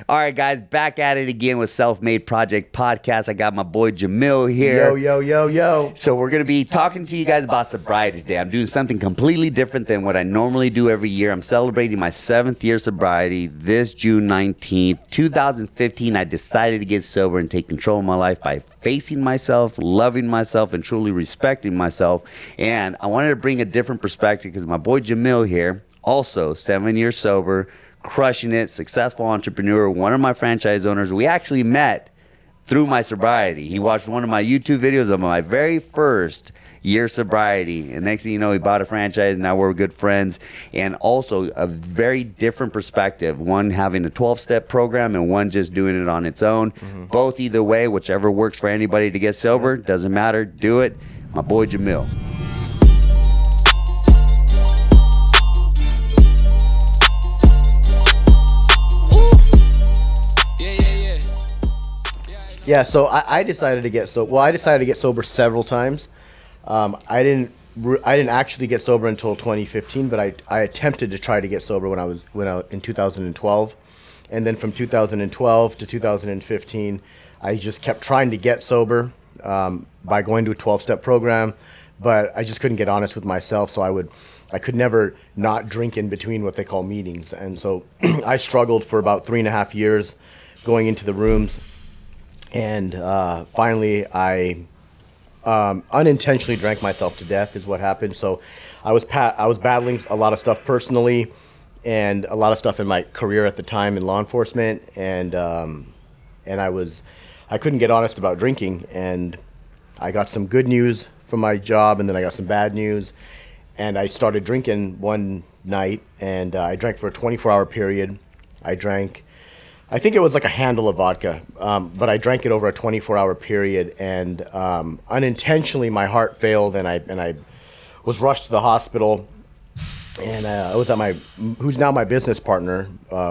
All right, guys, back at it again with Self-Made Project Podcast. I got my boy Jamil here. Yo. So we're going to be talking to you guys about sobriety today. I'm doing something completely different than what I normally do every year. I'm celebrating my 7th year sobriety this June 19th, 2015. I decided to get sober and take control of my life by facing myself, loving myself, and truly respecting myself. And I wanted to bring a different perspective because my boy Jamil here, also 7 years sober, crushing it, successful entrepreneur, one of my franchise owners. We actually met through my sobriety. He watched one of my YouTube videos of my very first year sobriety, and next thing you know, he bought a franchise. Now we're good friends. And also a very different perspective, one having a 12-step program and one just doing it on its own. Both either way, whichever works for anybody to get sober, doesn't matter, do it. My boy Jamil. Yeah, so I decided to get sober. Well, I decided to get sober several times. I didn't actually get sober until 2015, but I attempted to try to get sober when I was in 2012, and then from 2012 to 2015, I just kept trying to get sober by going to a 12-step program, but I just couldn't get honest with myself. So I could never not drink in between what they call meetings, and so I struggled for about 3.5 years going into the rooms. And finally, I unintentionally drank myself to death is what happened. So I was battling a lot of stuff personally and a lot of stuff in my career at the time in law enforcement. And I couldn't get honest about drinking. And I got some good news from my job, and then I got some bad news. And I started drinking one night, and I drank for a 24-hour period. I think it was like a handle of vodka, but I drank it over a 24-hour period, and unintentionally my heart failed, and I was rushed to the hospital. And I was at who's now my business partner.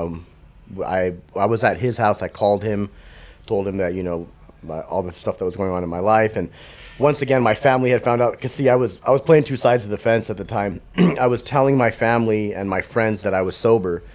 I was at his house. I called him, told him that all the stuff that was going on in my life, and once again my family had found out. Because see, I was playing two sides of the fence at the time. I was telling my family and my friends that I was sober.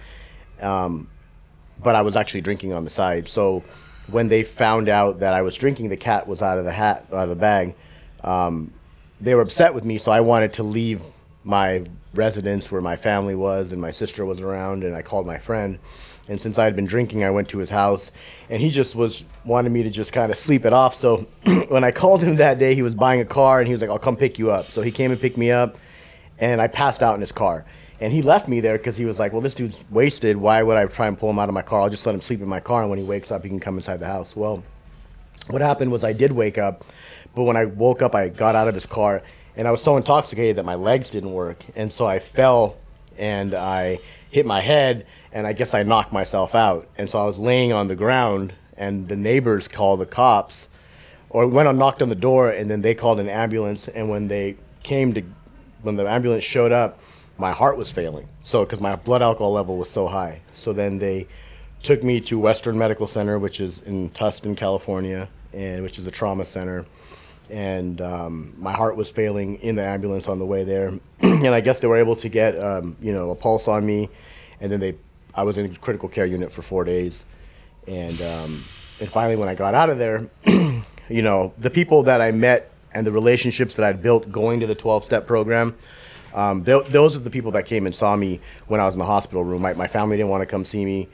But I was actually drinking on the side. So when they found out that I was drinking, the cat was out of the bag. They were upset with me, so I wanted to leave my residence where my family was, and my sister was around, and I called my friend. And since I had been drinking, I went to his house, and he just wanted me to just kind of sleep it off. So when I called him that day, he was buying a car, and he was like, "I'll come pick you up." So he came and picked me up, and I passed out in his car. And he left me there because he was like, "Well, this dude's wasted. Why would I try and pull him out of my car? I'll just let him sleep in my car, and when he wakes up, he can come inside the house." Well, what happened was I did wake up, but when I woke up, I got out of his car, and I was so intoxicated that my legs didn't work. And so I fell, and I hit my head, and I guess I knocked myself out. And so I was laying on the ground, and the neighbors called the cops, or went and knocked on the door, and then they called an ambulance. And when the ambulance showed up, my heart was failing, so because my blood alcohol level was so high. So then they took me to Western Medical Center, which is in Tustin, California, and which is a trauma center. And my heart was failing in the ambulance on the way there. And I guess they were able to get a pulse on me, and then I was in a critical care unit for 4 days. And finally, when I got out of there, the people that I met and the relationships that I'd built going to the 12-step program. Those are the people that came and saw me when I was in the hospital room. My family didn't want to come see me.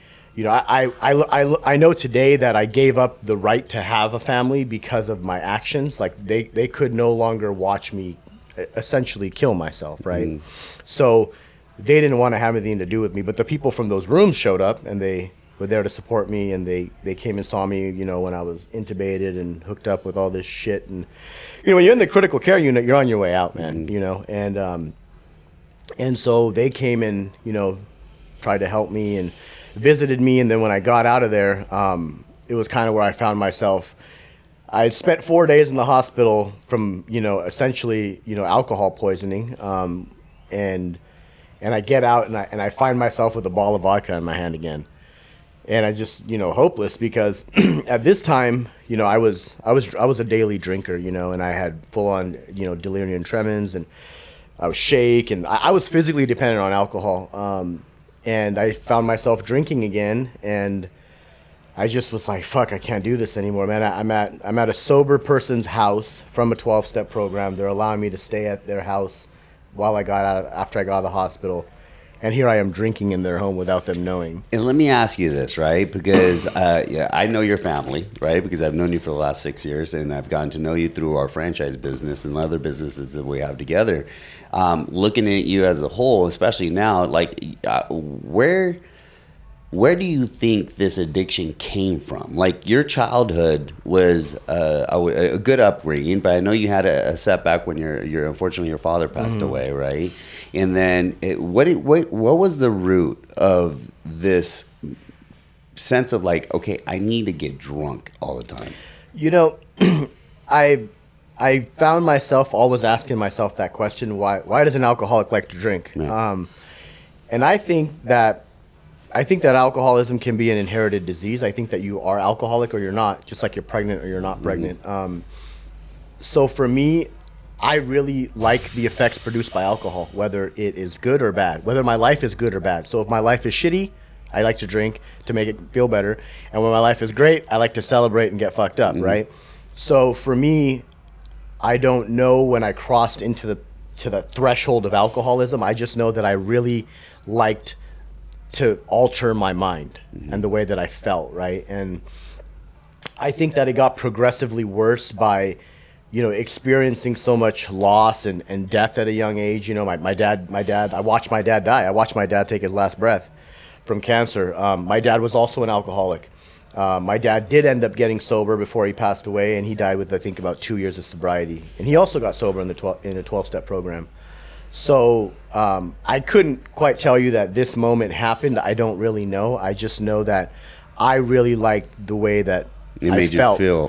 I know today that I gave up the right to have a family because of my actions. Like they could no longer watch me essentially kill myself, right? So they didn't want to have anything to do with me. But the people from those rooms showed up, and they were there to support me, and they came and saw me, when I was intubated and hooked up with all this shit. And when you're in the critical care unit, you're on your way out, man. And so they came and tried to help me and visited me. And then when I got out of there, it was kind of where I found myself. I had spent 4 days in the hospital from essentially alcohol poisoning, and I get out and I find myself with a bottle of vodka in my hand again. And I just, hopeless, because at this time, I was a daily drinker, and I had full on, delirium tremens, and I was shake, and I was physically dependent on alcohol. And I found myself drinking again, and I just was like, fuck, I can't do this anymore, man. I'm at a sober person's house from a 12-step program. They're allowing me to stay at their house while after I got out of the hospital. And here I am drinking in their home without them knowing. And let me ask you this, right? Because yeah, I know your family, right? Because I've known you for the last 6 years, and I've gotten to know you through our franchise business and other businesses that we have together. Looking at you as a whole, especially now, like where do you think this addiction came from? Like your childhood was a good upbringing, but I know you had a setback when unfortunately your father passed away, right? And then what was the root of this sense of like, okay, I need to get drunk all the time? You know, I found myself always asking myself that question: why does an alcoholic like to drink? Yeah. And I think that alcoholism can be an inherited disease. I think that you are alcoholic or you're not, just like you're pregnant or you're not pregnant. So for me, I really like the effects produced by alcohol, whether it is good or bad, whether my life is good or bad. So if my life is shitty, I like to drink to make it feel better. And when my life is great, I like to celebrate and get fucked up, right? So for me, I don't know when I crossed into the threshold of alcoholism. I just know that I really liked to alter my mind and the way that I felt, right? And I think that it got progressively worse by, you know, experiencing so much loss and death at a young age. You know, my dad, I watched my dad die. I watched my dad take his last breath from cancer. My dad was also an alcoholic. My dad did end up getting sober before he passed away, and he died with, I think, about 2 years of sobriety. And he also got sober in a 12-step program. So I couldn't quite tell you that this moment happened. I don't really know. I just know that I really liked the way that it made you feel.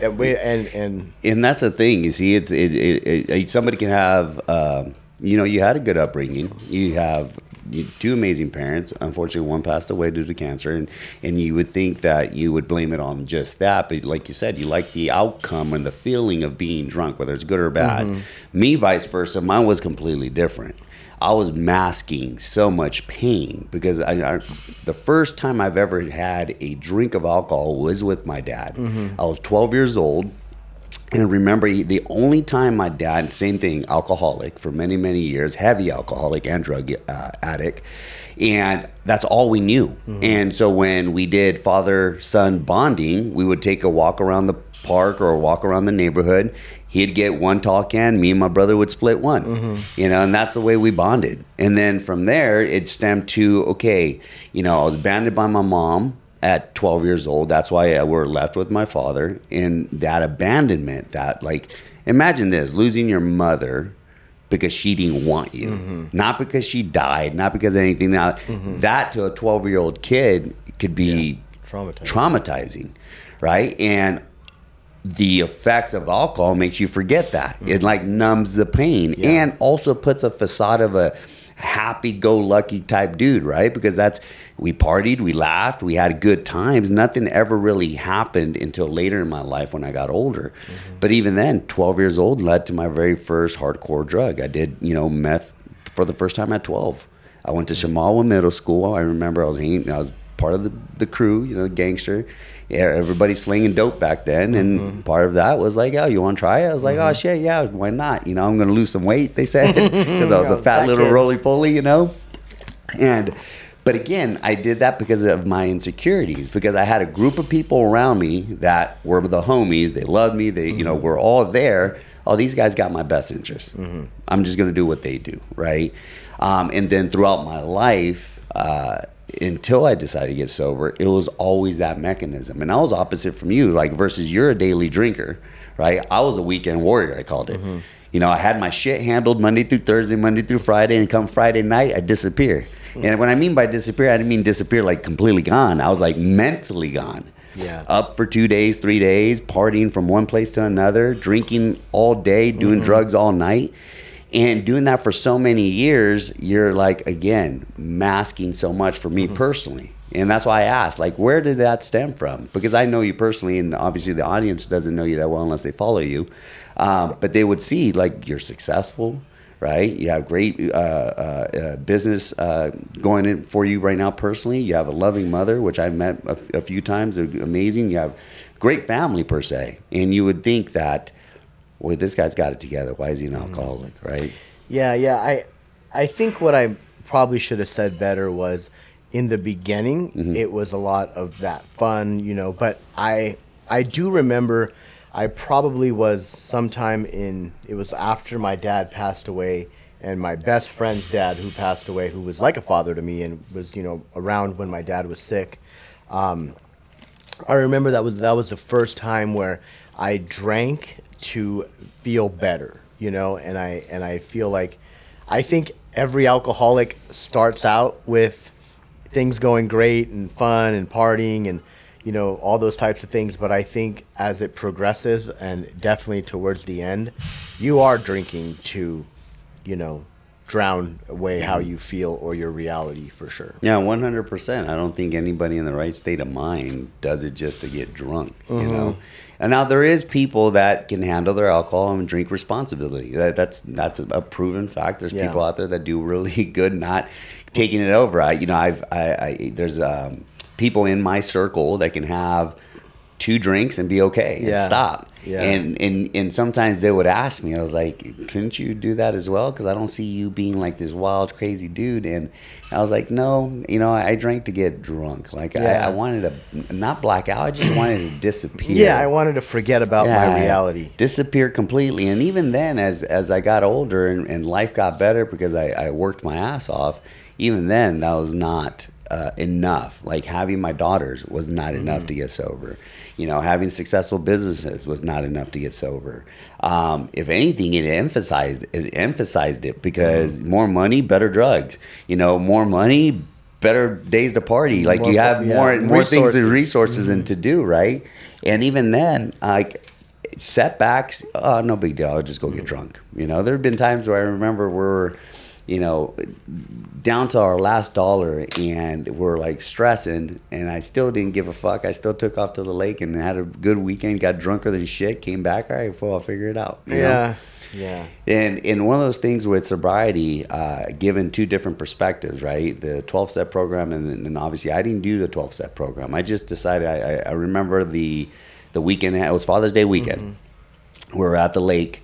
And that's the thing. You see, it's somebody can have, you know, you had a good upbringing. You have two amazing parents. Unfortunately, one passed away due to cancer, and you would think that you would blame it on just that. But like you said, you like the outcome and the feeling of being drunk, whether it's good or bad. Me, vice versa, mine was completely different. I was masking so much pain because the first time I've ever had a drink of alcohol was with my dad. I was 12 years old. And I remember the only time my dad, same thing, alcoholic for many, many years, heavy alcoholic and drug addict. And that's all we knew. And so when we did father-son bonding, we would take a walk around the park or a walk around the neighborhood. He'd get one tall can, me and my brother would split one, you know, and that's the way we bonded. And then from there, it stemmed to, okay, you know, I was abandoned by my mom at 12 years old. That's why we're left with my father. And that abandonment, that, like, imagine this, losing your mother because she didn't want you, not because she died, not because of anything. Now, that to a 12-year-old kid could be traumatizing, right? And the effects of alcohol makes you forget that. It like numbs the pain and also puts a facade of a happy-go-lucky type dude, right? Because we partied, we laughed, we had good times. Nothing ever really happened until later in my life when I got older. But even then, 12 years old led to my very first hardcore drug. I did, you know, meth for the first time at 12. I went to Shamawa Middle School. I remember I was part of the crew, you know, gangster. Yeah, everybody slinging dope back then, and part of that was like, oh, you want to try it? I was like, oh, shit, yeah, why not? You know, I'm going to lose some weight, they said, because I was a fat little roly-poly, you know? But again, I did that because of my insecurities, because I had a group of people around me that were the homies. They loved me. They, you know, were all there. Oh, these guys got my best interest. I'm just going to do what they do, right? And then throughout my life, until I decided to get sober, it was always that mechanism. And I was opposite from you, like, versus you're a daily drinker, right? I was a weekend warrior, I called it. You know, I had my shit handled Monday through Thursday, Monday through Friday, and come Friday night, I disappear. And what I mean by disappear, I didn't mean disappear like completely gone. I was like mentally gone. Up for 2 days, 3 days, partying from one place to another, drinking all day, doing drugs all night. And doing that for so many years, you're like, again, masking so much for me personally. And that's why I asked, like, where did that stem from? Because I know you personally, and obviously the audience doesn't know you that well unless they follow you. But they would see, like, you're successful, right? You have great business going in for you right now personally. You have a loving mother, which I've met a few times. They're amazing. You have great family per se. And you would think that, well, this guy's got it together. Why is he an alcoholic, right? Yeah. I think what I probably should have said better was in the beginning, it was a lot of that fun, you know, but I do remember I probably was sometime it was after my dad passed away, and my best friend's dad who passed away, who was like a father to me and was, you know, around when my dad was sick. I remember that was the first time where I drank to feel better, you know, and I feel like, I think every alcoholic starts out with things going great and fun and partying and, you know, all those types of things. But I think as it progresses, and definitely towards the end, you are drinking to, you know, drown away how you feel or your reality, for sure. Yeah, 100%. I don't think anybody in the right state of mind does it just to get drunk, you know. And now there is people that can handle their alcohol and drink responsibly. That's a proven fact. There's people out there that do really good not taking it over. There's people in my circle that can have 2 drinks and be okay and stop. Yeah. And sometimes they would ask me, I was like, couldn't you do that as well? Because I don't see you being like this wild, crazy dude. And I was like, no, you know, I drank to get drunk. Like I wanted to not black out. I just wanted to disappear. Yeah, I wanted to forget about my reality. Disappear completely. And even then, as I got older and life got better because I worked my ass off, even then, that was not enough. Like having my daughters was not enough to get sober. You know, having successful businesses was not enough to get sober. If anything, it emphasized it because more money, better drugs. You know, more money, better days to party. Like you have more things to resources and to do, right? And even then, like setbacks, oh, no big deal. I'll just go get drunk. You know, there have been times where I remember we're, you know, down to our last dollar and we're like stressing, and I still didn't give a fuck. I still took off to the lake and had a good weekend, got drunker than shit, came back, all right, well, I'll figure it out. You know? Yeah. And one of those things with sobriety, given 2 different perspectives, right? The 12-step program, and obviously I didn't do the 12-step program. I just decided, I remember the weekend, it was Father's Day weekend. We were at the lake.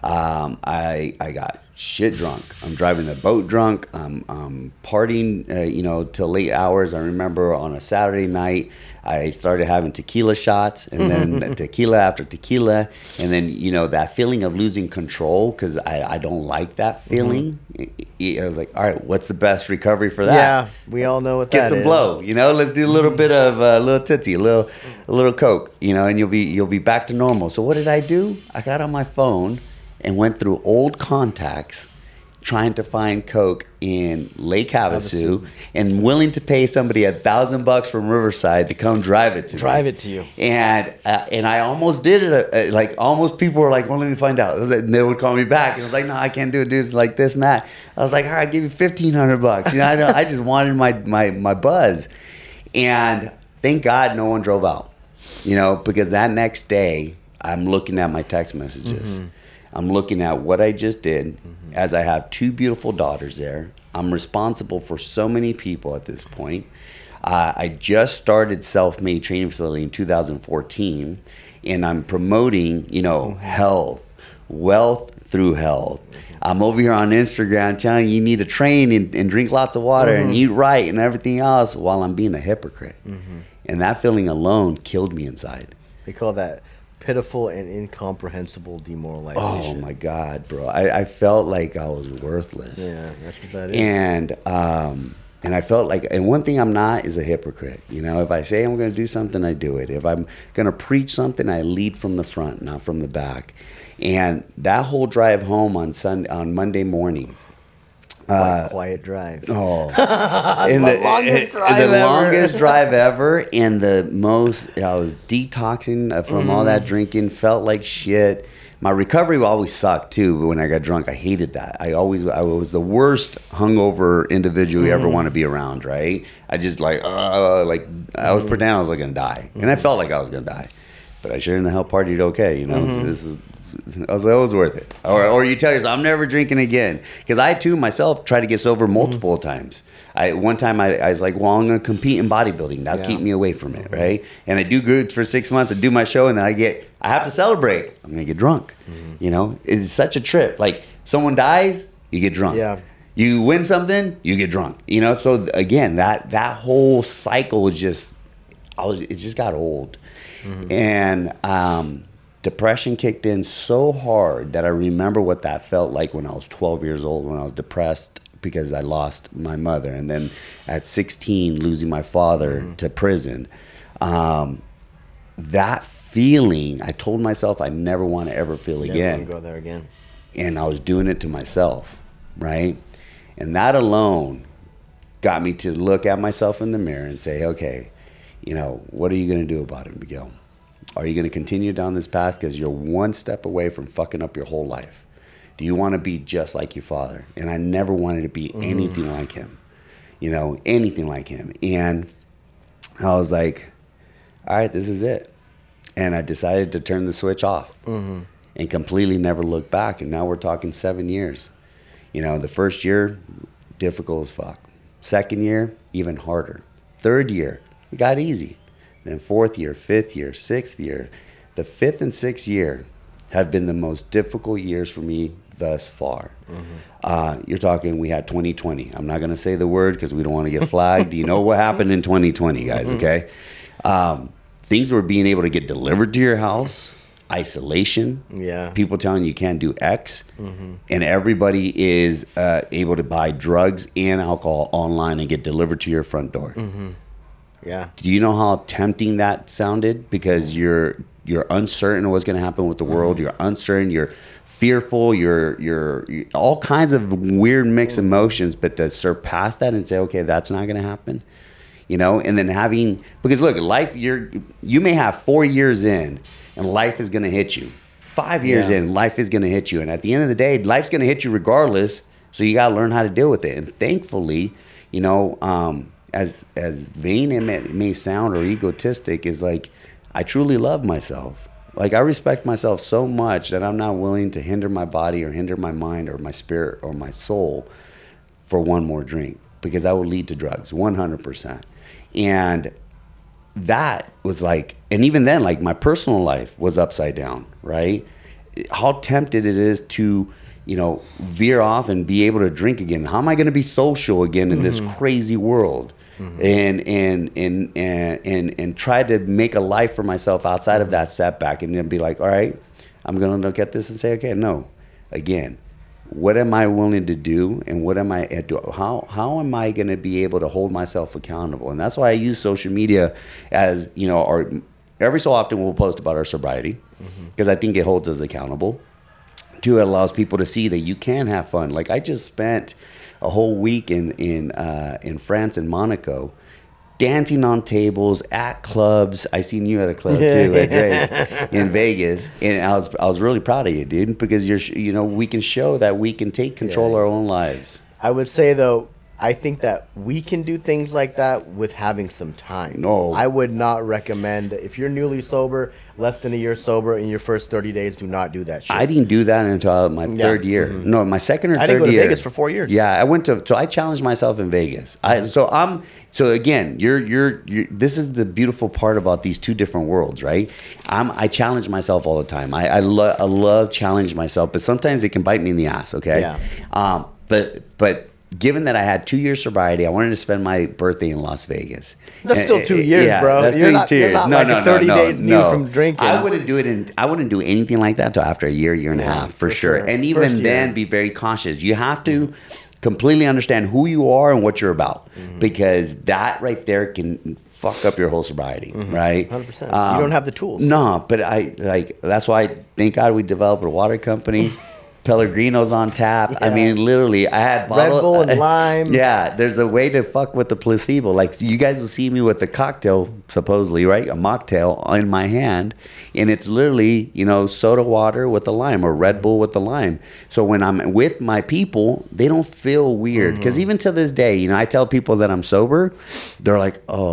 I got shit drunk. I'm driving the boat drunk. I'm partying, you know, till late hours. I remember on a Saturday night, I started having tequila shots, and then tequila after tequila, and then, you know, that feeling of losing control, because I don't like that feeling. I was like, all right, what's the best recovery for that? Yeah, we all know what that is. Get some blow, you know. Let's do a little bit of a little tootsie, a little Coke, you know, and you'll be back to normal. So what did I do? I got on my phone and went through old contacts trying to find Coke in Lake Havasu and willing to pay somebody $1,000 from Riverside to come drive it to you. And I almost did it. Like almost people were like, well, let me find out. And they would call me back. And I was like, no, I can't do it, dude. It's like this and that. I was like, all right, I'll give you $1,500. You know, I just wanted my buzz. And thank God no one drove out, you know, because that next day I'm looking at my text messages. I'm looking at what I just did, as I have 2 beautiful daughters there. I'm responsible for so many people at this point. I just started self-made training facility in 2014, and I'm promoting, you know, health, wealth through health. I'm over here on Instagram telling you need to train and drink lots of water and eat right and everything else, while I'm being a hypocrite. And that feeling alone killed me inside. They call that pitiful and incomprehensible demoralization. Oh my God, bro! I felt like I was worthless. Yeah, that's what that is. And I felt like, and one thing I'm not is a hypocrite. You know, if I say I'm going to do something, I do it. If I'm going to preach something, I lead from the front, not from the back. And that whole drive home on Monday morning. Quiet drive. Oh, the longest drive ever, and the most. I was detoxing from all that drinking. Felt like shit. My recovery always sucked too. But when I got drunk, I hated that. I was the worst hungover individual you ever want to be around. Right? I just I was pretending I was gonna die, and I felt like I was gonna die, but I sure in the hell partied okay. You know, so this is I was like, it was worth it. Or you tell yourself, I'm never drinking again. Because I, too, myself, tried to get sober multiple times. One time I was like, well, I'm going to compete in bodybuilding. That'll keep me away from it, right? And I do good for 6 months. I do my show, and then I have to celebrate. I'm going to get drunk. You know, it's such a trip. Like, someone dies, you get drunk. Yeah. You win something, you get drunk. You know, so again, that whole cycle was just, it just got old. And depression kicked in so hard that I remember what that felt like when I was 12 years old, when I was depressed because I lost my mother. And then at 16, losing my father to prison. That feeling, I told myself I never want to ever feel again. Never go there again. And I was doing it to myself, right? And that alone got me to look at myself in the mirror and say, okay, you know, what are you going to do about it, Miguel? Are you going to continue down this path because you're one step away from fucking up your whole life? Do you want to be just like your father? And I never wanted to be anything like him, you know, anything like him. And I was like, all right, this is it. And I decided to turn the switch off and completely never look back. And now we're talking 7 years. You know, the first year, difficult as fuck. Second year, even harder. Third year, it got easy. Then fourth year, fifth year, sixth year. The fifth and sixth year have been the most difficult years for me thus far. You're talking, we had 2020. I'm not going to say the word because we don't want to get flagged. You know what happened in 2020, guys, okay? Things were being able to get delivered to your house, isolation, people telling you can't do X, and everybody is able to buy drugs and alcohol online and get delivered to your front door. Yeah. Do you know how tempting that sounded? Because you're uncertain of what's going to happen with the world. You're uncertain. You're fearful. You're all kinds of weird mixed emotions. But to surpass that and say, okay, that's not going to happen, you know. And then because look, life. You may have 4 years in, and life is going to hit you. 5 years in, life is going to hit you. And at the end of the day, life's going to hit you regardless. So you got to learn how to deal with it. And thankfully, you know. As vain it may sound or egotistic, is like, I truly love myself. Like, I respect myself so much that I'm not willing to hinder my body or hinder my mind or my spirit or my soul for one more drink, because that would lead to drugs, 100%. And that was like, and even then, like, my personal life was upside down, right? How tempted it is to, you know, veer off and be able to drink again. How am I going to be social again in this crazy world? And try to make a life for myself outside of that setback, and then be like, all right, I'm going to look at this and say, okay, no, again, what am I willing to do, and what am I how am I going to be able to hold myself accountable? And that's why I use social media as, you know, every so often we'll post about our sobriety, because I think it holds us accountable. Two, it allows people to see that you can have fun. Like, I just spent a whole week in France and Monaco, dancing on tables at clubs. I seen you at a club too, at Dre's in Vegas, and I was really proud of you, dude, because we can show that we can take control of our own lives. I would say though, I think that we can do things like that with having some time. No. I would not recommend, if you're newly sober, less than a year sober, in your first 30 days, do not do that shit. I didn't do that until my third year. No, my second or third year. I didn't go to Vegas for 4 years. Yeah, so I challenged myself in Vegas. So again, this is the beautiful part about these two different worlds, right? I challenge myself all the time. I love challenging myself, but sometimes it can bite me in the ass, okay? Yeah. But given that I had 2 years sobriety, I wanted to spend my birthday in Las Vegas. That's still 2 years, bro. That's you're 2 years. Not like 30 days new from drinking. I wouldn't do anything like that until after a year and a half, for sure. And even then, be very cautious. You have to completely understand who you are and what you're about, because that right there can fuck up your whole sobriety, right? 100%. You don't have the tools. No, but that's why, thank God, we developed a water company. Pellegrino's on tap. Yeah. I mean, literally, I had Red Bull and lime. Yeah, there's a way to fuck with the placebo. Like, you guys will see me with the cocktail, supposedly, right? A mocktail in my hand, and it's literally, soda water with the lime or Red Bull with the lime. So when I'm with my people, they don't feel weird. Because even to this day, I tell people that I'm sober, they're like, oh,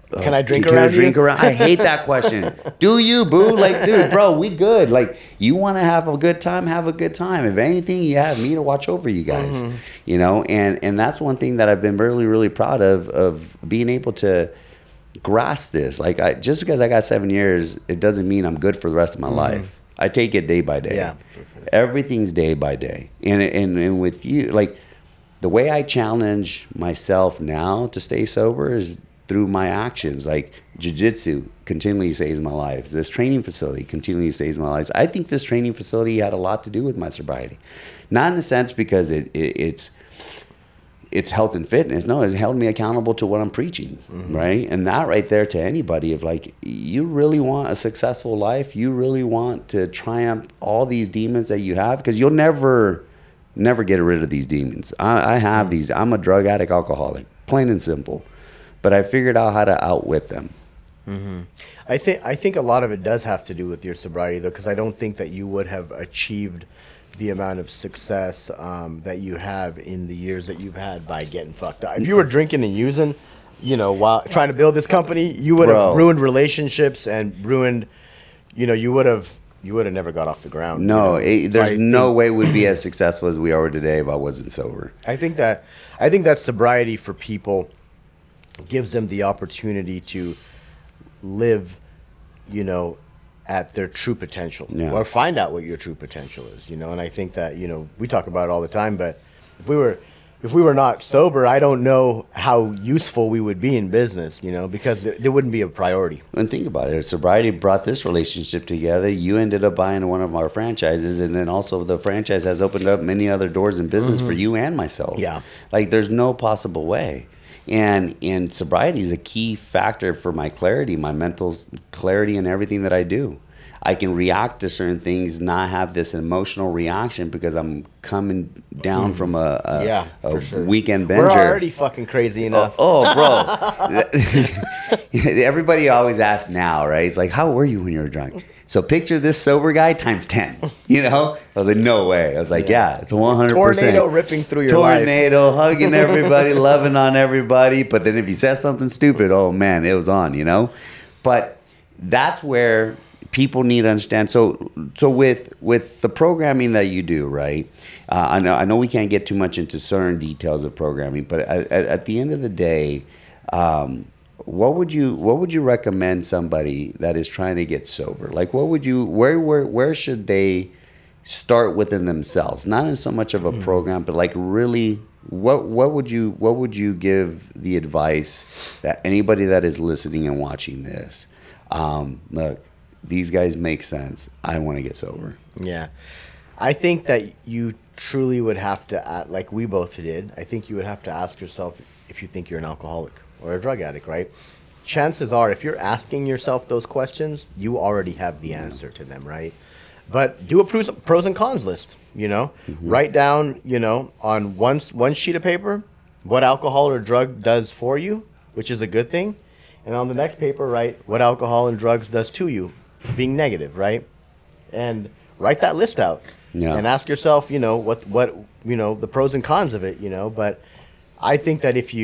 Can I drink can around I drink you? around? I hate that question. Do you, boo? Like, dude, bro, we good. Like, you want to have a good time, have a good time. If anything, you have me to watch over you guys. You know, and that's one thing that I've been really, really proud of being able to grasp this. Like, just because I got 7 years, it doesn't mean I'm good for the rest of my life. I take it day by day. Yeah, for sure. Everything's day by day. And with you, like, the way I challenge myself now to stay sober is through my actions. Like, jiu-jitsu continually saves my life. This training facility continually saves my life. I think this training facility had a lot to do with my sobriety. Not in a sense because it's health and fitness. No, it's held me accountable to what I'm preaching, right? And that right there to anybody of like, you really want a successful life? You really want to triumph all these demons that you have? Because you'll never get rid of these demons. I have these. I'm a drug addict, alcoholic, plain and simple. But I figured out how to outwit them. I think a lot of it does have to do with your sobriety, though, because I don't think that you would have achieved the amount of success that you have in the years that you've had by getting fucked up. If you were drinking and using, you know, while trying to build this company, you would have ruined relationships and ruined, you know, you would have never got off the ground. No, you know? there's no way we'd be as successful as we are today if I wasn't sober. I think that sobriety for people gives them the opportunity to live, you know, at their true potential, or find out what your true potential is, you know. And I think that, you know, we talk about it all the time, but if we were not sober, I don't know how useful we would be in business, you know, because there wouldn't be a priority. And think about it. Sobriety brought this relationship together. You ended up buying one of our franchises, and then also the franchise has opened up many other doors in business for you and myself. Yeah. Like, there's no possible way. And sobriety is a key factor for my clarity, my mental clarity in everything that I do. I can react to certain things, not have this emotional reaction because I'm coming down from a weekend binger. We're already fucking crazy enough. Bro. Everybody always asks now, right? It's like, how were you when you were drunk? So picture this sober guy times 10, you know? I was like, no way. I was like, yeah, it's 100%. Tornado ripping through your life. Tornado, hugging everybody, loving on everybody. But then if you said something stupid, oh man, it was on, you know? But that's where people need to understand. So with the programming that you do, right? I know we can't get too much into certain details of programming, but at the end of the day, what would you recommend somebody that is trying to get sober? Like, where should they start within themselves? Not in so much of a program, but like really, what would you give the advice that anybody that is listening and watching this? Look, these guys make sense. I want to get sober. Yeah, I think that you truly would have to, like we both did. I think you would have to ask yourself if you think you're an alcoholic or a drug addict, right? Chances are, if you're asking yourself those questions, you already have the answer to them, right? But do a pros and cons list, you know? Write down, you know, on one sheet of paper what alcohol or drug does for you, which is a good thing. And on the next paper, write what alcohol and drugs does to you, being negative, right? And write that list out. And ask yourself, you know, what you know, the pros and cons of it, you know? But I think that if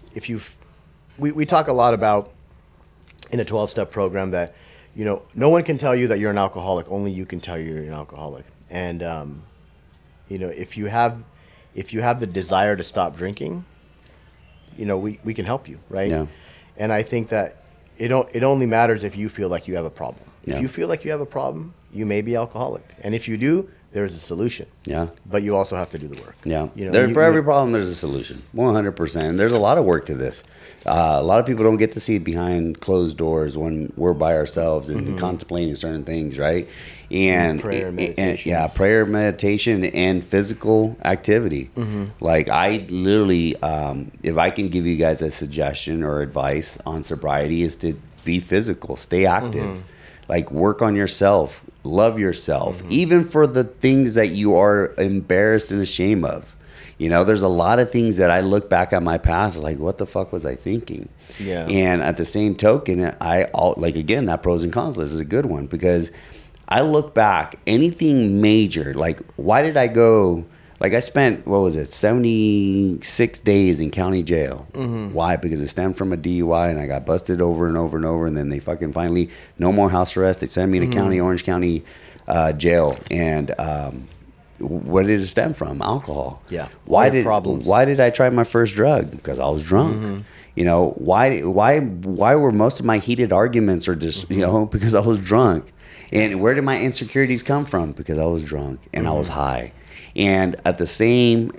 we talk a lot about in a 12-step program that, you know, no one can tell you that you're an alcoholic. Only you can tell you you're an alcoholic. And, you know, if you have the desire to stop drinking, you know, we can help you, right? Yeah. And I think that it only matters if you feel like you have a problem. Yeah. If you feel like you have a problem, you may be alcoholic. And if you do, there's a solution. Yeah. But you also have to do the work. Yeah. You know, For every problem, there's a solution. 100%. There's a lot of work to this. A lot of people don't get to see it behind closed doors when we're by ourselves and contemplating certain things, right? And prayer, meditation. prayer, meditation, and physical activity. Like, I literally, if I can give you guys a suggestion or advice on sobriety, is to be physical, stay active. Like, work on yourself, love yourself, even for the things that you are embarrassed and ashamed of. You know, there's a lot of things that I look back at my past, like, what the fuck was I thinking? Yeah. And at the same token, again, that pros and cons list is a good one, because I look back, anything major, like, why did I go Like I spent, what was it, 76 days in county jail. Why? Because it stemmed from a DUI and I got busted over and over and over. And then they fucking finally, no more house arrest. They sent me to Orange County jail. And where did it stem from? Alcohol. Yeah. Why did I try my first drug? Because I was drunk. You know, why were most of my heated arguments or just, you know, because I was drunk? And where did my insecurities come from? Because I was drunk and I was high. And at the same,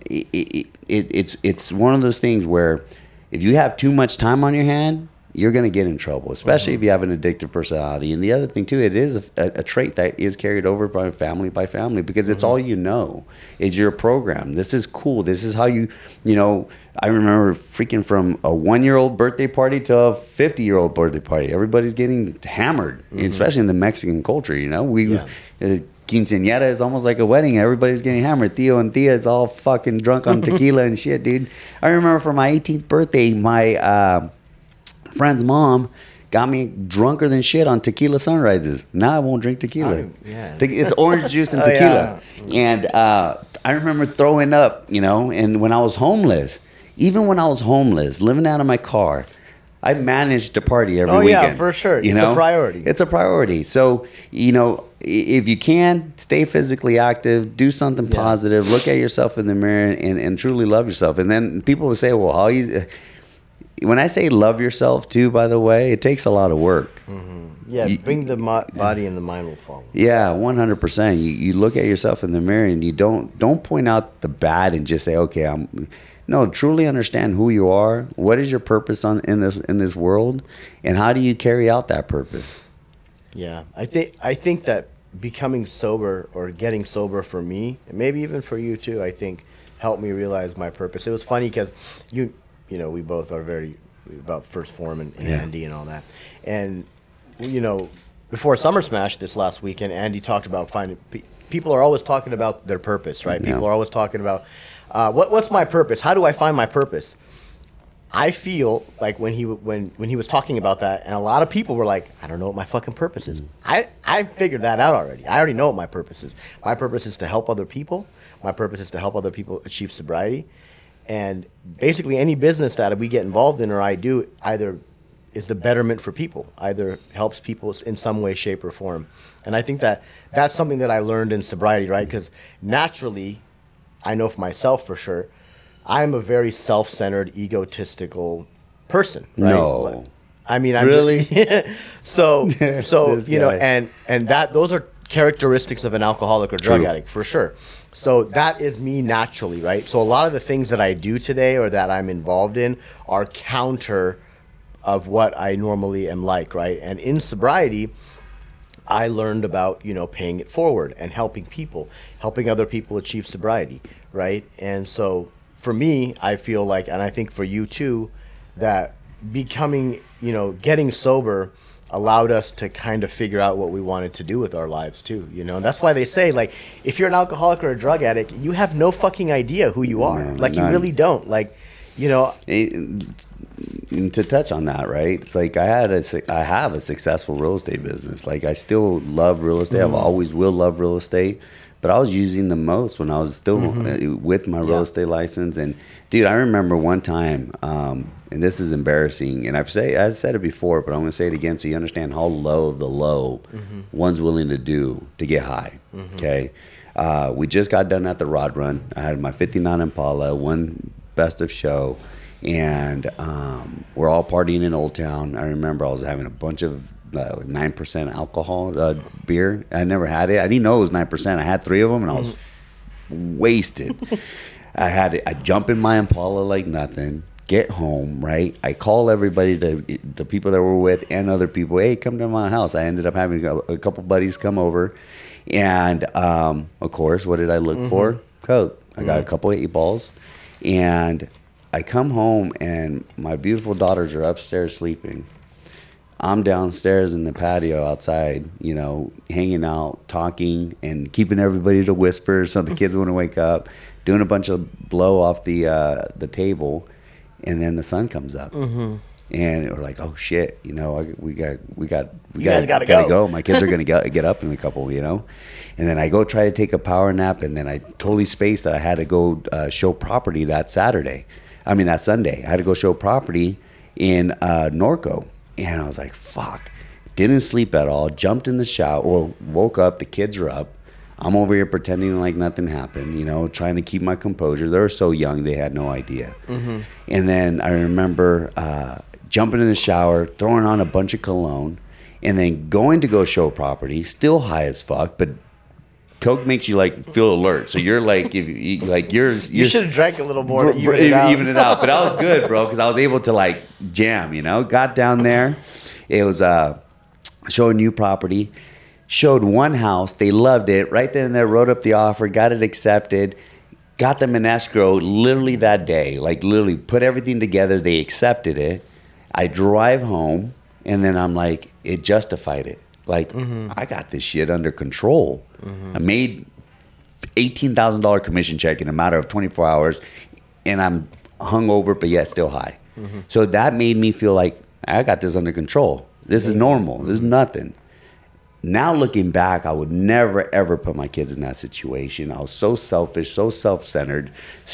it's one of those things where if you have too much time on your hand, you're going to get in trouble, especially if you have an addictive personality. And the other thing, too, it is a trait that is carried over by family because it's all you know. It's your program. This is cool. This is how you know, I remember freaking from a 1-year-old birthday party to a 50-year-old birthday party. Everybody's getting hammered, especially in the Mexican culture, you know. Quinceañera is almost like a wedding. Everybody's getting hammered. Theo and Thea is all fucking drunk on tequila and shit, dude. I remember for my 18th birthday, my friend's mom got me drunker than shit on tequila sunrises. Now I won't drink tequila. It's orange juice and tequila. And I remember throwing up, you know, and when I was homeless, even when I was homeless, living out of my car, I managed to party every weekend. Yeah, for sure. You It's know? a priority. It's a priority. So, you know, if you can, stay physically active, do something positive, look at yourself in the mirror and truly love yourself. And then people will say, well, how easy... When I say love yourself, too, by the way, it takes a lot of work. Yeah, bring the body and the mind will follow. Yeah, 100%. You look at yourself in the mirror and you don't point out the bad and just say, okay, no, truly understand who you are. What is your purpose in this world, and how do you carry out that purpose? Yeah, I think that becoming sober or getting sober for me, and maybe even for you too, I think helped me realize my purpose. It was funny because you know, we both are very about First Form and Andy and all that, and you know, before Summer Smash this last weekend, Andy talked about finding. People are always talking about their purpose, right? People are always talking about what's my purpose? How do I find my purpose? I feel like when he was talking about that, and a lot of people were like, I don't know what my fucking purpose is. I figured that out already. I already know what my purpose is. My purpose is to help other people. My purpose is to help other people achieve sobriety. And basically any business that we get involved in or I do either is the betterment for people, either helps people in some way, shape, or form. And I think that that's something that I learned in sobriety, right? Because naturally, I know for myself for sure, I'm a very self-centered, egotistical person. Right? No, I mean, I'm really. So you know, and that those are characteristics of an alcoholic or drug addict for sure. So that is me naturally, right? So a lot of the things that I do today or that I'm involved in are counter of what I normally am like, right? And in sobriety, I learned about, you know, paying it forward and helping people, helping other people achieve sobriety, right? And so for me, I feel like, and I think for you too, that becoming, you know, getting sober allowed us to kind of figure out what we wanted to do with our lives too, you know. And that's why they say, like, if you're an alcoholic or a drug addict, you have no fucking idea who you are. Like, you really don't. Like, you know. And to touch on that, right? It's like I have a successful real estate business. Like, I still love real estate. I always will love real estate. But I was using the most when I was still with my real estate license. And dude, I remember one time, and this is embarrassing, and I've said it before, but I'm gonna say it again so you understand how low of the low one's willing to do to get high. Okay, we just got done at the Rod Run. I had my '59 Impala, one best of show, and we're all partying in Old Town. I remember I was having a bunch of 9% alcohol beer. I never had it. I didn't know it was 9%. I had 3 of them, and I was wasted. I jump in my Impala like nothing. Get home, right? I call everybody, the people that we're with and other people. Hey, come to my house. I ended up having a couple buddies come over, and of course, what did I look for? Coke. I got a couple of 8 balls, and I come home, and my beautiful daughters are upstairs sleeping. I'm downstairs in the patio outside, you know, hanging out, talking, and keeping everybody to whisper so the kids wouldn't wake up, doing a bunch of blow off the table, and then the sun comes up. And we're like, oh shit, you know, we guys gotta gotta go. My kids are gonna get up in a couple, you know. And then I go try to take a power nap, and then I totally spaced that I had to go show property that Sunday. I had to go show property in Norco, and I was like, fuck. Didn't sleep at all. Jumped in the shower, or woke up. The kids are up. I'm over here pretending like nothing happened, you know, trying to keep my composure. They were so young, they had no idea. Mm-hmm. And then I remember jumping in the shower, throwing on a bunch of cologne, and then going to go show property, still high as fuck, but Coke makes you like feel alert. So you're like, you should have drank a little more to even it out. But I was good, bro, because I was able to like jam, you know. Got down there. It was showing new property. Showed one house. They loved it. Right then and there, wrote up the offer, got it accepted, got them in escrow literally that day. Like literally put everything together. They accepted it. I drive home, and then I'm like, it justified it. Like, I got this shit under control. I made $18,000 commission check in a matter of 24 hours, and I'm hungover, but yet still high. So that made me feel like I got this under control. This is normal. This is nothing. Now looking back, I would never, ever put my kids in that situation. I was so selfish, so self-centered,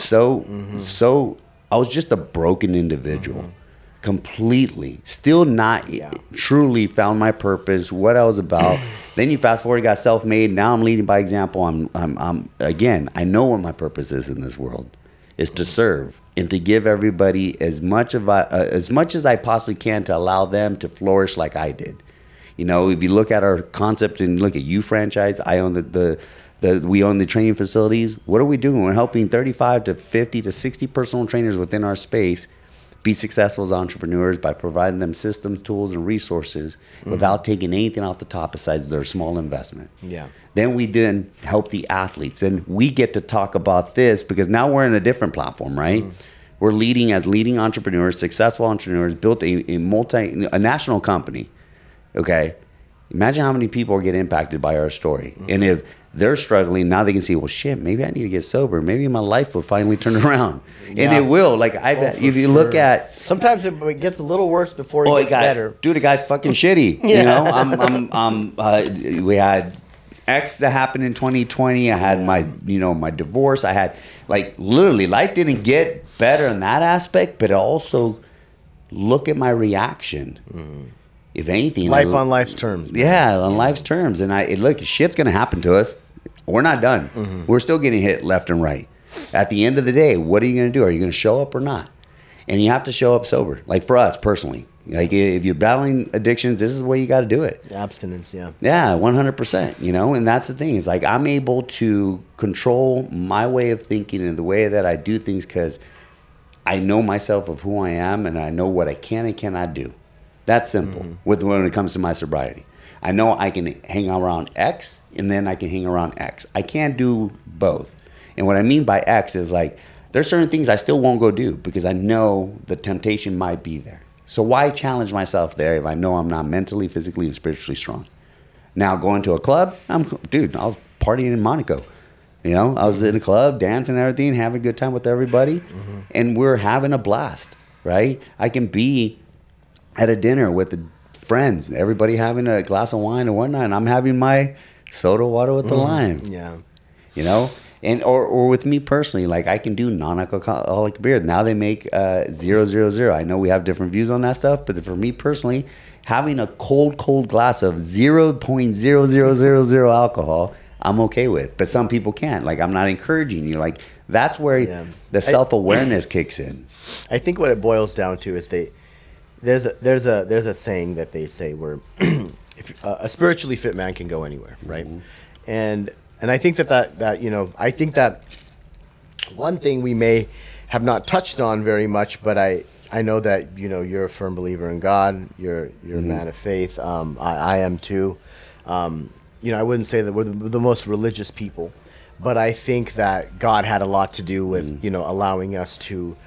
so I was just a broken individual. Completely. Still not truly found my purpose, what I was about. Then you fast forward, got self-made. Now I'm leading by example. I'm again, I know what my purpose is in this world. Is to serve and to give everybody as much as I possibly can to allow them to flourish like I did. You know, if you look at our concept and look at U franchise, I own we own the training facilities. What are we doing? We're helping 35 to 50 to 60 personal trainers within our space be successful as entrepreneurs by providing them systems, tools, and resources without taking anything off the top besides their small investment. Yeah. Then we then help the athletes, and we get to talk about this because now we're in a different platform, right? We're leading as leading entrepreneurs, successful entrepreneurs, built a national company. Okay, imagine how many people get impacted by our story. And if they're struggling, now they can see, well, shit, maybe I need to get sober. Maybe my life will finally turn around. And it will. Like, if you look at... Sometimes it gets a little worse before it gets better. Dude, it got fucking shitty. You know, we had X that happened in 2020. I had my divorce. I had, like, literally, life didn't get better in that aspect, but also look at my reaction. If anything, life on life's terms. Man. Yeah, on life's terms. And look, shit's gonna happen to us. We're not done. We're still getting hit left and right. At the end of the day, what are you gonna do? Are you gonna show up or not? And you have to show up sober. Like for us personally, like if you're battling addictions, this is the way you got to do it. Abstinence, yeah. Yeah, 100%. You know, and that's the thing. It's like I'm able to control my way of thinking and the way that I do things because I know myself of who I am and I know what I can and cannot do. That's simple when it comes to my sobriety. I know I can hang around X and then I can hang around X. I can't do both. And what I mean by X is like there's certain things I still won't go do because I know the temptation might be there. So why challenge myself there if I know I'm not mentally, physically, and spiritually strong? Now going to a club, I was partying in Monaco. You know, I was in a club, dancing and everything, having a good time with everybody. And we're having a blast, right? I can be at a dinner with the friends, everybody having a glass of wine and whatnot, and I'm having my soda water with the lime. Yeah. You know? And or with me personally, like I can do non-alcoholic beer. Now they make 0.00. I know we have different views on that stuff, but for me personally, having a cold glass of 0.0000 alcohol, I'm okay with. But some people can't. Like I'm not encouraging you. Like that's where the self-awareness kicks in. I think what it boils down to is there's a saying that they say where if a spiritually fit man can go anywhere, right? And I think that you know, I think that one thing we may have not touched on very much, but I know that, you know, you're a firm believer in God. You're a man of faith. I am too. You know, I wouldn't say that we're the most religious people, but I think that God had a lot to do with, you know, allowing us to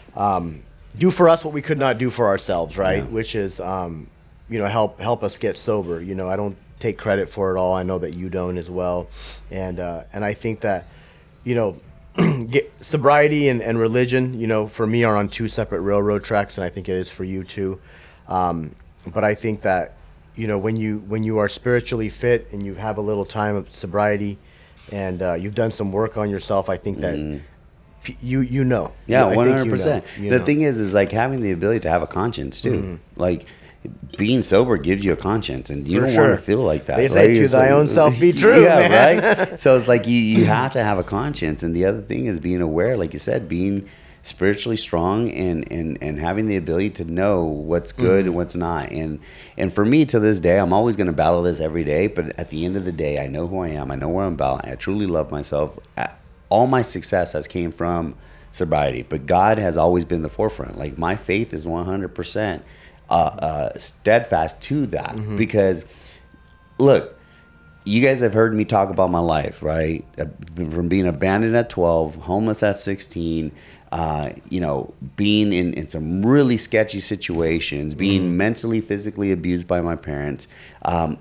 do for us what we could not do for ourselves, right? Which is, you know, help us get sober. You know, I don't take credit for it all. I know that you don't as well. And I think that, you know, sobriety and religion, you know, for me are on two separate railroad tracks, and I think it is for you too. But I think that, you know, when you are spiritually fit and you have a little time of sobriety and you've done some work on yourself, I think that you know. Yeah, I think 100%. you The know. thing is like having the ability to have a conscience too. Like being sober gives you a conscience, and you For don't sure. want to feel like that. They say Like, to it's thy like- own self be true, Yeah, man. right? So it's like you have to have a conscience. And the other thing is being aware, like you said, being spiritually strong and having the ability to know what's good and what's not. And for me, to this day, I'm always going to battle this every day. But at the end of the day, I know who I am. I know where I'm about. I truly love myself. All my success has came from sobriety. But God has always been the forefront. Like my faith is 100% steadfast to that. Because, look, you guys have heard me talk about my life, right? From being abandoned at 12, homeless at 16, you know, being in some really sketchy situations, being mentally, physically abused by my parents. I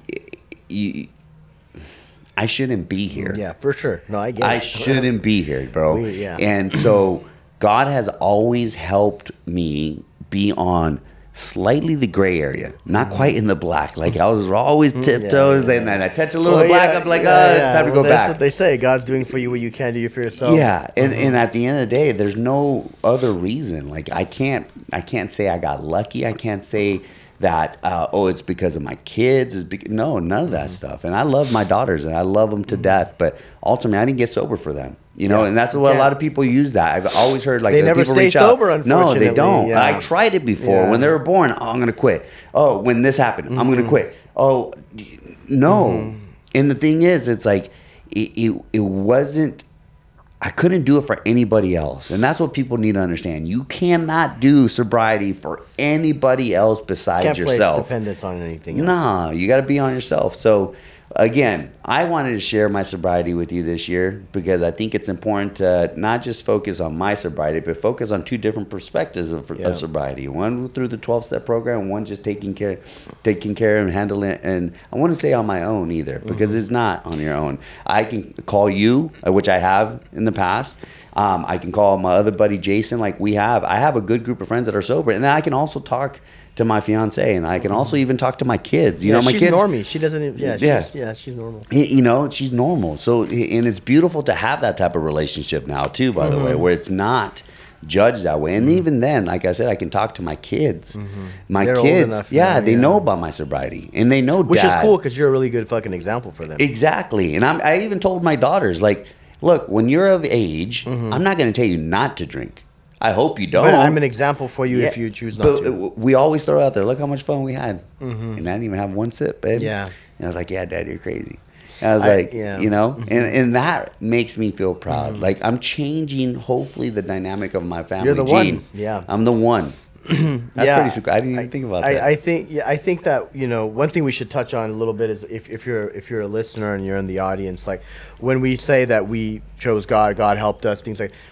shouldn't be here. Yeah, for sure. No, I get it. I shouldn't be here, bro. Yeah. And so God has always helped me be on slightly the gray area, not quite in the black. Like I was always tiptoes, and then I touch a little of the black. I'm like, time to go that's back. what they say. God's doing for you what you can't do for yourself. Yeah, and at the end of the day, there's no other reason. Like I can't say I got lucky. I can't say that it's because of my kids. No, none of that stuff. And I love my daughters and I love them to death. But ultimately, I didn't get sober for them. You know, and that's what a lot of people use that. I've always heard like they never people stay reach sober. out. No, Unfortunately, they don't. yeah. I tried it before. When they were born, I'm gonna quit. Oh, when this happened, I'm gonna quit. Oh, no. And the thing is, it's like it wasn't. I couldn't do it for anybody else. And that's what people need to understand. You cannot do sobriety for anybody else besides Can't yourself. place dependence on anything else. Nah, you got to be on yourself. So, again, I wanted to share my sobriety with you this year because I think it's important to not just focus on my sobriety, but focus on two different perspectives of sobriety. One through the 12-step program, and one just taking care and handling it. And I wouldn't say on my own either because it's not on your own. I can call you, which I have in the past. I can call my other buddy Jason, like I have a good group of friends that are sober, and then I can also talk to my fiance, and I can also even talk to my kids. You know, my she's kids. normie. She doesn't even. She's normal. You know, she's normal. So, and it's beautiful to have that type of relationship now too. By the way, where it's not judged that way. And even then, like I said, I can talk to my kids. My They're old kids, enough now, they know about my sobriety, and they know Which Dad. is cool because you're a really good fucking example for them. Exactly. And I even told my daughters, like, look, when you're of age, I'm not going to tell you not to drink. I hope you don't. But I'm an example for you if you choose not to. We always throw out there, look how much fun we had. And I didn't even have one sip, babe. Yeah. And I was like, yeah, Dad, you're crazy. And I was like, you know, and that makes me feel proud. Like I'm changing, hopefully, the dynamic of my family. You're the Gene, one. Yeah. I'm the one. That's pretty super. I didn't even think about that. I think that, you know, one thing we should touch on a little bit is if you're a listener and you're in the audience, like when we say that we chose God helped us, things like,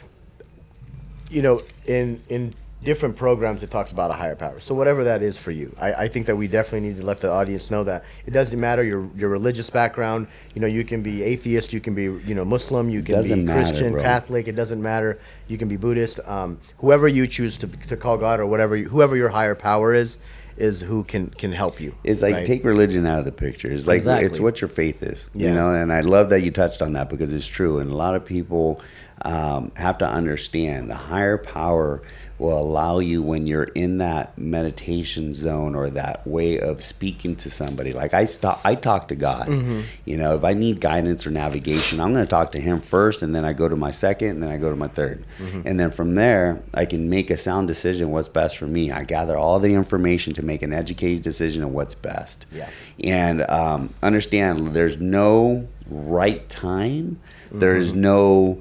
you know, in different programs it talks about a higher power. So whatever that is for you, I think that we definitely need to let the audience know that it doesn't matter your religious background. You know, you can be atheist, you can be, you know, Muslim, you can be Christian, bro. Catholic. It doesn't matter. You can be Buddhist. Whoever you choose to call God or whoever your higher power is who can help you. It's like, right? take religion out of the picture. It's like it's what your faith is, you know. And I love that you touched on that because it's true. And a lot of people have to understand the higher power will allow you when you're in that meditation zone or that way of speaking to somebody. Like I talk to God. You know, if I need guidance or navigation, I'm going to talk to Him first, and then I go to my second, and then I go to my third, and then from there I can make a sound decision what's best for me. I gather all the information to make an educated decision of what's best. And understand there's no right time. There's no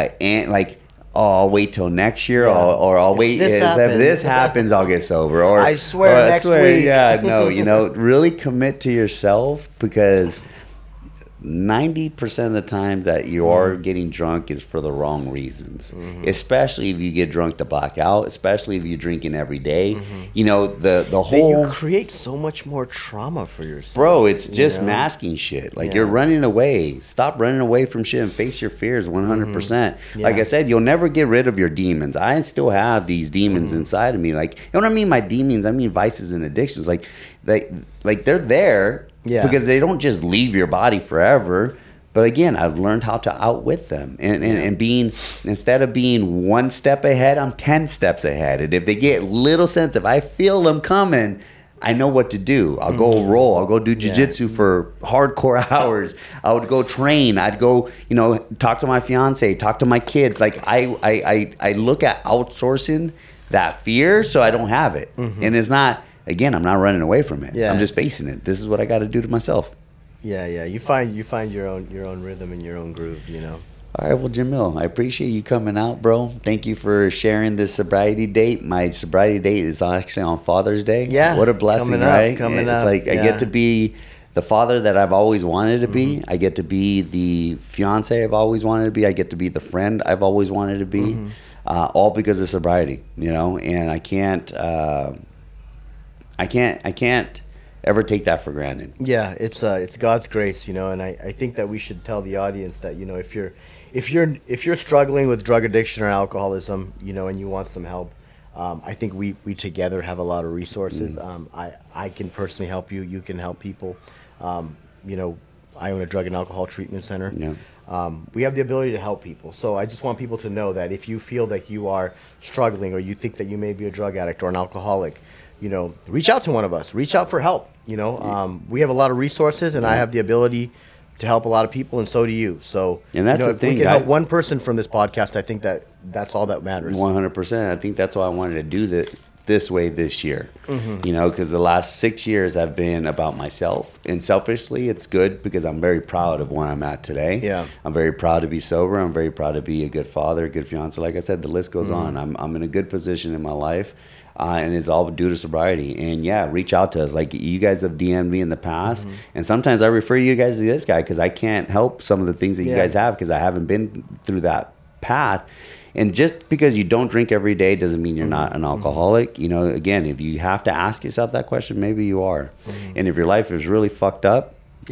I'll wait till next year, or I'll wait. If this happens, I'll get sober. Or I swear next week. Yeah, no, you know, really commit to yourself because 90% of the time that you are getting drunk is for the wrong reasons. Especially if you get drunk to black out, especially if you're drinking every day. You know, the whole... You create so much more trauma for yourself. Bro, it's just masking shit. Like, you're running away. Stop running away from shit and face your fears 100%. Like I said, you'll never get rid of your demons. I still have these demons inside of me. Like, you know what I mean? My demons, I mean vices and addictions. Like they're there. Yeah. Because they don't just leave your body forever. But again, I've learned how to outwit them. And being, instead of being 1 step ahead, I'm 10 steps ahead. And if they get little sense, if I feel them coming, I know what to do. I'll go roll. I'll go do jiu-jitsu for hardcore hours. I would go train. I'd go, you know, talk to my fiance, talk to my kids. Like I look at outsourcing that fear so I don't have it. And it's not... Again, I'm not running away from it. I'm just facing it. This is what I got to do to myself. Yeah. You find your own rhythm and your own groove, you know. All right, well, Jamil, I appreciate you coming out, bro. Thank you for sharing this sobriety date. My sobriety date is actually on Father's Day. Yeah. What a blessing, right? It's like I get to be the father that I've always wanted to be. I get to be the fiance I've always wanted to be. I get to be the friend I've always wanted to be. All because of sobriety, you know. And I can't ever take that for granted. Yeah, it's God's grace, you know, and I think that we should tell the audience that, you know, if you're struggling with drug addiction or alcoholism, you know, and you want some help, I think we together have a lot of resources. I can personally help you. You can help people. You know, I own a drug and alcohol treatment center. We have the ability to help people. So I just want people to know that if you feel that you are struggling or you think that you may be a drug addict or an alcoholic, you know, reach out to one of us. Reach out for help. You know, we have a lot of resources, and I have the ability to help a lot of people, and so do you. So, and that's, you know, the thing. If we can help one person from this podcast, I think that's all that matters. 100%. I think that's why I wanted to do this way this year. You know, because the last 6 years have been about myself, and selfishly, it's good because I'm very proud of where I'm at today. Yeah, I'm very proud to be sober. I'm very proud to be a good father, a good fiance. Like I said, the list goes on. I'm in a good position in my life. And it's all due to sobriety. And yeah, reach out to us. Like, you guys have DM'd me in the past, and sometimes I refer you guys to this guy because I can't help some of the things that you guys have because I haven't been through that path. And just because you don't drink every day doesn't mean you're not an alcoholic. You know, again, if you have to ask yourself that question, maybe you are. And if your life is really fucked up,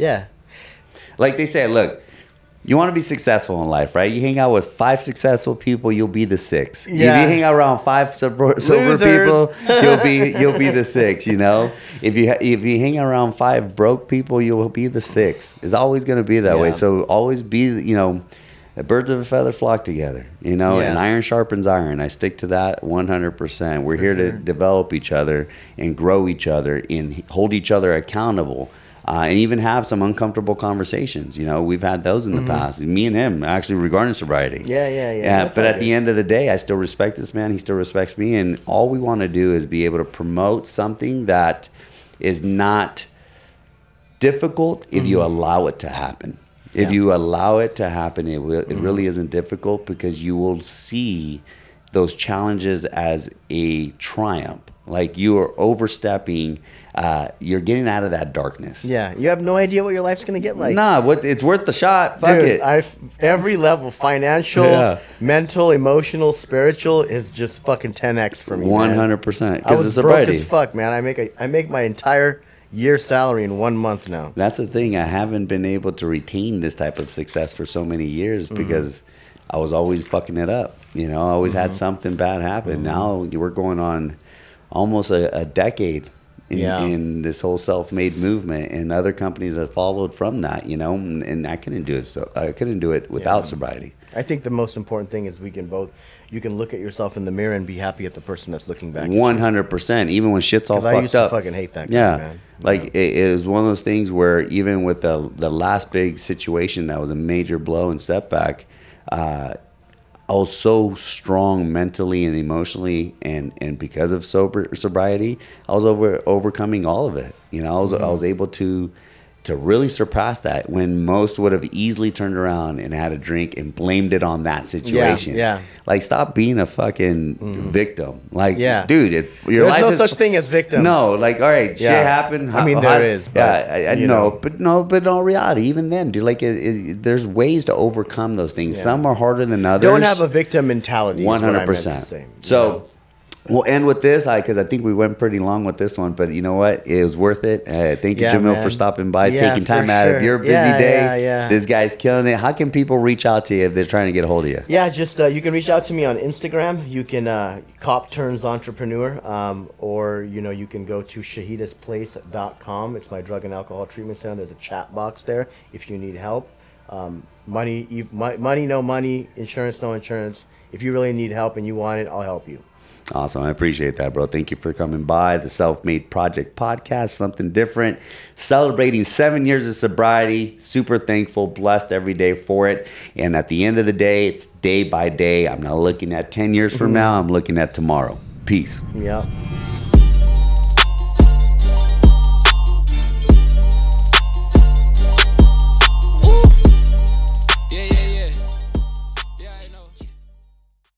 like they say, look, you want to be successful in life, right? You hang out with 5 successful people, you'll be the 6th. If you hang out around 5 sober people, you'll be the 6th. You know, if you hang around 5 broke people, you'll be the 6th. It's always going to be that way. So always be, you know, the birds of a feather flock together. You know, and iron sharpens iron. I stick to that 100%. We're here to develop each other and grow each other and hold each other accountable. And even have some uncomfortable conversations. You know, we've had those in the past. Me and him, actually, regarding sobriety. Yeah. But at the end of the day, I still respect this man. He still respects me. And all we want to do is be able to promote something that is not difficult if you allow it to happen. If you allow it to happen, it really isn't difficult because you will see those challenges as a triumph. Like, you are overstepping, you're getting out of that darkness. Yeah, you have no idea what your life's going to get like. Nah, it's worth the shot. Fuck it. Every level, financial, mental, emotional, spiritual, is just fucking 10x for me. 100%. I was broke as fuck, man. I make my entire year's salary in 1 month now. That's the thing. I haven't been able to retain this type of success for so many years because I was always fucking it up. You know, I always had something bad happen. Now we're going on almost a decade in this whole self-made movement, and other companies that followed from that, you know, and I couldn't do it. So I couldn't do it without sobriety. I think the most important thing is you can look at yourself in the mirror and be happy at the person that's looking back. 100%, even when shit's all fucked up. I used to fucking hate that guy, man. Like, it was one of those things where even with the last big situation that was a major blow and setback, I was so strong mentally and emotionally, and because of sobriety, I was overcoming all of it. You know, I was able to to really surpass that when most would have easily turned around and had a drink and blamed it on that situation. Yeah. Like, stop being a fucking victim. Like, dude, if your life is, such thing as victims. No, like, all right, shit happened. I mean, there is. But, I know, but in all reality, even then, dude, like, there's ways to overcome those things. Some are harder than others. Don't have a victim mentality. 100%. So. We'll end with this because I think we went pretty long with this one, but you know what? It was worth it. Thank you, Jamil, for stopping by, taking time out of your busy day. This guy's killing it. How can people reach out to you if they're trying to get a hold of you? Yeah, just you can reach out to me on Instagram. You can Cop Turns Entrepreneur, or you can go to shahidasplace.com. It's my drug and alcohol treatment center. There's a chat box there if you need help. Money, no money. Insurance, no insurance. If you really need help and you want it, I'll help you. Awesome. I appreciate that, bro. Thank you for coming by. The Self-Made Project podcast, something different. Celebrating 7 years of sobriety. Super thankful, blessed every day for it. And at the end of the day, it's day by day. I'm not looking at 10 years from now. I'm looking at tomorrow. Peace. Yeah.